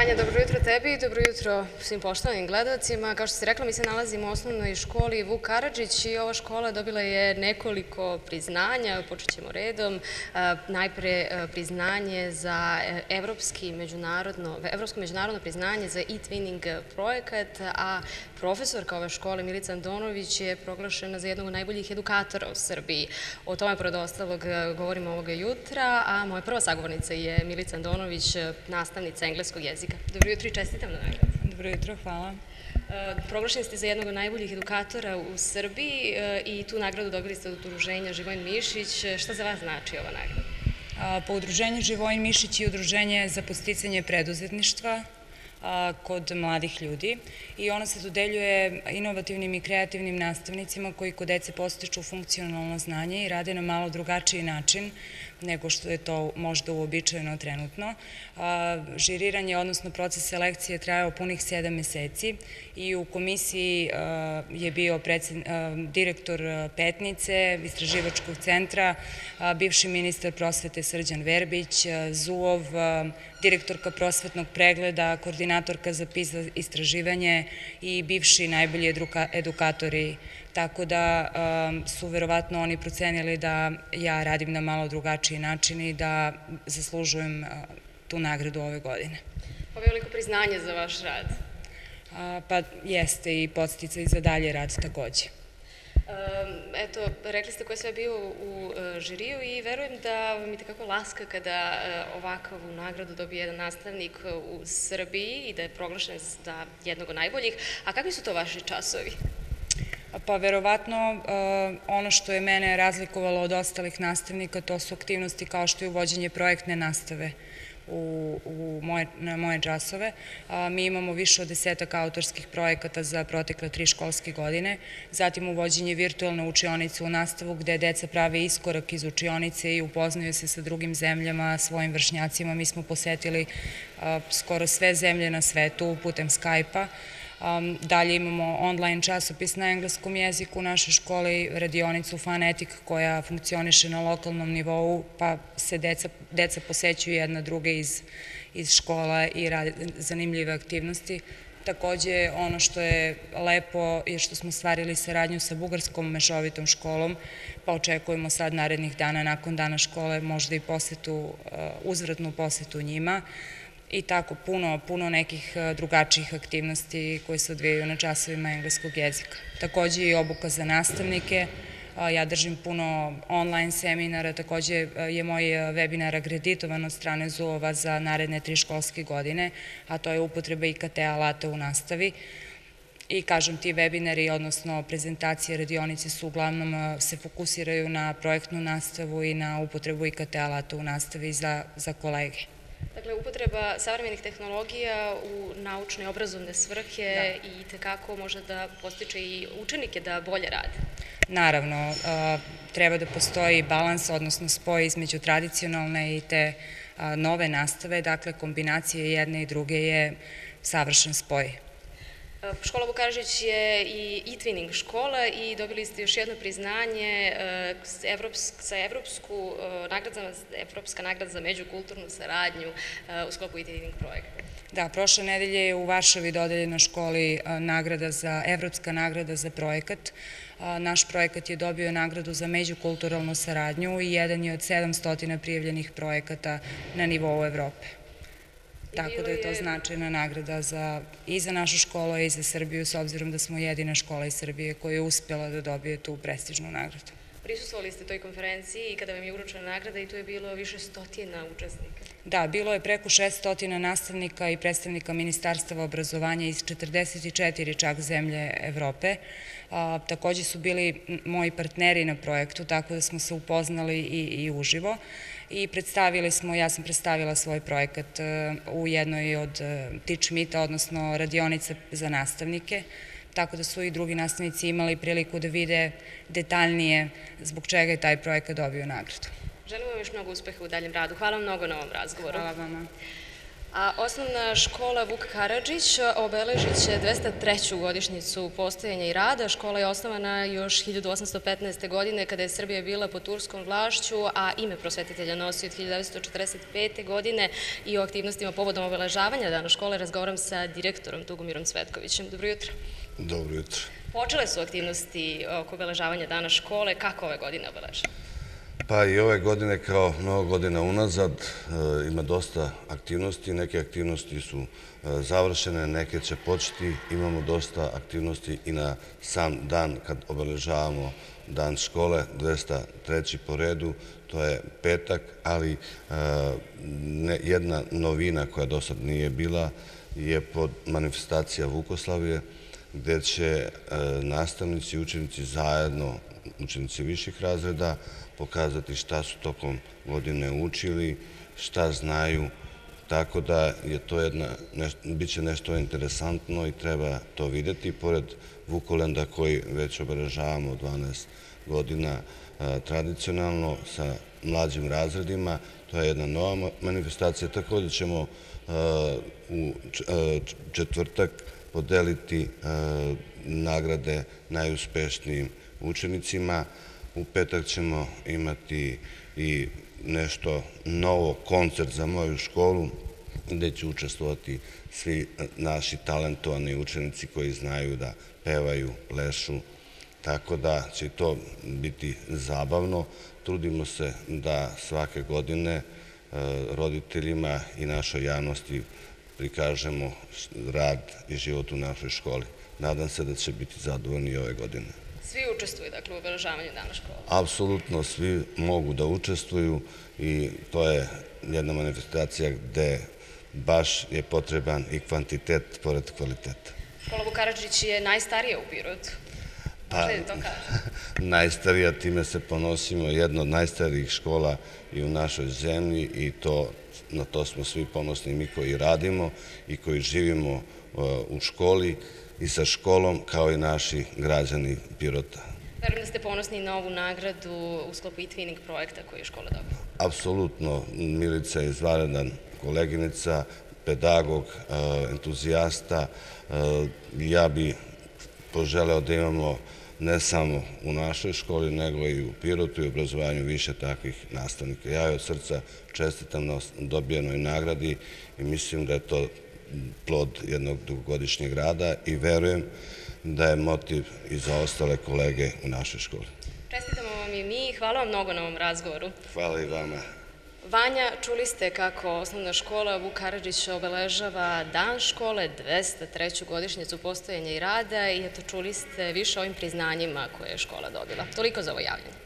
Vanja, dobro jutro tebi i dobro jutro svim poštovanim gledalcima. Kao što si rekla, mi se nalazimo u osnovnoj školi Vuk Karadžić i ova škola dobila je nekoliko priznanja, počet ćemo redom. Najpre priznanje za evropsko međunarodno priznanje za e-twinning projekat, a profesorka ove škole Milica Andonović je proglašena za jednog od najboljih edukatora u Srbiji. O tome, pored ostalog, govorimo ovoga jutra, a moja prva sagovornica je Milica Andonović, nastavnica engleskog jezika. Dobro jutro i čestitam na nagradi. Dobro jutro, hvala. Proglašeni ste za jednog od najboljih edukatora u Srbiji i tu nagradu dobili ste od udruženja Živojin Mišić. Šta za vas znači ova nagrada? Po udruženju Živojin Mišić je udruženje za podsticanje preduzetništva kod mladih ljudi i ona se dodeljuje inovativnim i kreativnim nastavnicima koji kod dece postiču funkcionalno znanje i rade na malo drugačiji način nego što je to možda uobičajeno trenutno. Žiriranje, odnosno proces selekcije, trajao punih 7 meseci i u komisiji je bio direktor Petnice, istraživačkog centra, bivši ministar prosvete Srđan Verbić, ZUOV, direktorka prosvetnog pregleda, koordinatorka za PISA istraživanje i bivši najbolji edukatori. Tako da su verovatno oni procenili da ja radim na malo drugačiji način i da zaslužujem tu nagradu ove godine. Ovo je veliko priznanje za vaš rad. Pa jeste i podsticaj za dalje rad takođe. Eto, rekli ste ko je sve bio u žiriju i verujem da vam je tekako laska kada ovakvu nagradu dobije jedan nastavnik u Srbiji i da je proglašen za jednog od najboljih. A kakvi su to vaši časovi? Pa verovatno ono što je mene razlikovalo od ostalih nastavnika to su aktivnosti kao što je uvođenje projektne nastave na moje časove. Mi imamo više od 10 autorskih projekata za protekle 3 školske godine, zatim uvođenje virtualne učionice u nastavu gde deca prave iskorak iz učionice i upoznaju se sa drugim zemljama, svojim vršnjacima. Mi smo posetili skoro sve zemlje na svetu putem Skype-a. Dalje imamo online časopis na engleskom jeziku u našoj školi, radionicu Fanetik koja funkcioniše na lokalnom nivou, pa se deca posećuju jedna druge iz škola i rade zanimljive aktivnosti. Takođe, ono što je lepo je što smo stvarili saradnju sa bugarskom mešovitom školom, pa očekujemo sad narednih dana nakon dana škole možda i uzvratnu posetu njima. I tako puno nekih drugačijih aktivnosti koje se odvijaju na časovima engleskog jezika. Takođe i obuka za nastavnike, ja držim puno online seminara, takođe je moj webinar akreditovan od strane ZUOV-a za naredne 3 školske godine, a to je upotreba IKT alata u nastavi. I kažem, ti webinari, odnosno prezentacije, radionice su uglavnom se fokusiraju na projektnu nastavu i na upotrebu IKT alata u nastavi za kolege. Dakle, upotreba savremenih tehnologija u naučne i obrazovne svrhe i tekako može da postiče i učenike da bolje rade. Naravno, treba da postoji balans, odnosno spoj između tradicionalne i te nove nastave, dakle kombinacije jedne i druge je savršen spoj. Škola Vuk Karadžić je i e-twinning škola i dobili ste još jedno priznanje za Evropska nagrada za međukulturnu saradnju u sklopu e-twinning projekta. Da, prošle nedelje je u Varšavi dodeljena školi Evropska nagrada za projekat. Naš projekat je dobio nagradu za međukulturalnu saradnju i jedan je od 700 prijavljenih projekata na nivou Evrope. Tako da je to značajna nagrada i za našu školu i za Srbiju, s obzirom da smo jedina škola iz Srbije koja je uspjela da dobije tu prestižnu nagradu. Prisustvovali ste toj konferenciji i kada vam je uručena nagrada i tu je bilo više stotina učesnika. Da, bilo je preko 600 nastavnika i predstavnika Ministarstava obrazovanja iz 44 čak zemlje Evrope. Takođe su bili moji partneri na projektu, tako da smo se upoznali i uživo. I ja sam predstavila svoj projekat u jednoj od Teach Meeta, odnosno radionica za nastavnike, tako da su i drugi nastavnici imali priliku da vide detaljnije zbog čega je taj projekat dobio nagradu. Želim vam još mnogo uspeha u daljem radu. Hvala vam mnogo na ovom razgovoru. Hvala vama. A osnovna škola Vuk Karadžić obeležit će 203. godišnjicu postojanja i rada. Škola je osnovana još 1815. godine kada je Srbija bila pod turskom vlašću, a ime prosvetitelja nosi od 1945. godine i o aktivnostima povodom obeležavanja dana škole razgovaram sa direktorom Tugomirom Cvetkovićem. Dobro jutro. Dobro jutro. Počele su aktivnosti oko obeležavanja dana škole. Kako ove godine obeležavamo? Pa i ove godine kao mnogo godina unazad ima dosta aktivnosti. Neke aktivnosti su završene, neke će početi. Imamo dosta aktivnosti i na sam dan kad obeležavamo dan škole, 203. po redu, to je petak, ali jedna novina koja do sad nije bila je pod manifestacija Vukoslavije, gde će nastavnici i učenici zajedno, učenici viših razreda, pokazati šta su tokom godine učili, šta znaju, tako da je to bit će nešto interesantno i treba to videti. Pored Vukolenda koji već obeležavamo 12 godina tradicionalno sa mlađim razredima, to je jedna nova manifestacija. Također ćemo u četvrtak podeliti nagrade najuspešnijim učenicima. U petak ćemo imati i nešto novo, koncert za moju školu, gde će učestvovati svi naši talentovani učenici koji znaju da pevaju, plešu, tako da će to biti zabavno. Trudimo se da svake godine roditeljima i našoj javnosti prikažemo rad i život u našoj školi. Nadam se da će biti zadovoljni i ove godine. Svi učestvuju, dakle, u obeležavanju dana škole? Apsolutno, svi mogu da učestvuju i to je jedna manifestacija gde baš je potreban i kvantitet pored kvaliteta. Škola Vuk Karadžić je najstarija u Pirotu. Možda je to kaže? Najstarija, time se ponosimo, jedna od najstarijih škola i u našoj zemlji i na to smo svi ponosni, mi koji radimo i koji živimo u školi i sa školom, kao i naši građani Pirota. Verujem da ste ponosni na ovu nagradu u sklopu e-twinning projekta koji je škola dobila. Apsolutno, Milica je izvanredan koleginica, pedagog, entuzijasta. Ja bi poželeo da imamo ne samo u našoj školi, nego i u Pirotu i obrazovanju više takvih nastavnika. Ja joj od srca čestitam na dobijenoj nagradi i mislim da je to plod jednog dugogodišnjeg rada i verujem da je motiv i za ostale kolege u našoj školi. Čestitamo vam i mi i hvala vam mnogo na ovom razgovoru. Hvala i vama. Vanja, čuli ste kako osnovna škola Vuk Karadžić obeležava dan škole, 203. godišnjicu postojanja i rada i eto čuli ste više o ovim priznanjima koje je škola dobila. Toliko za ovo javljanje.